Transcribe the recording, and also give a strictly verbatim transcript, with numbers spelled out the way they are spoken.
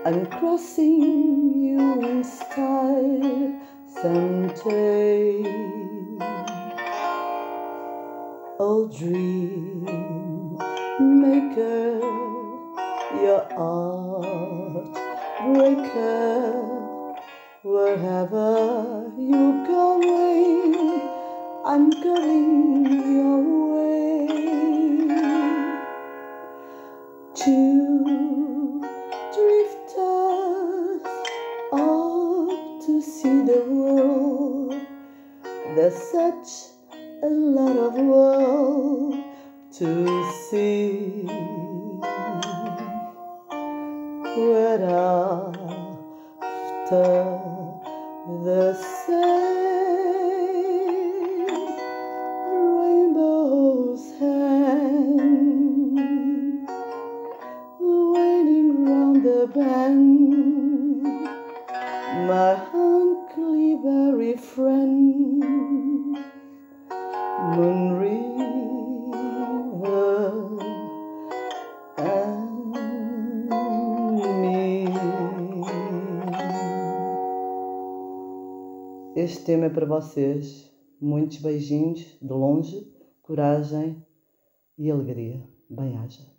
and crossing you in style someday. Oh, dream maker, your art breaker, wherever you're going, I'm going your way. Two drifters off to see the world. There's such a lot of world to see. We're after the same rainbows hang, waiting round the bend, my huckleberry friend, Moon River and me. Este tema é para vocês. Muitos beijinhos de longe, coragem e alegria. Bem-aja.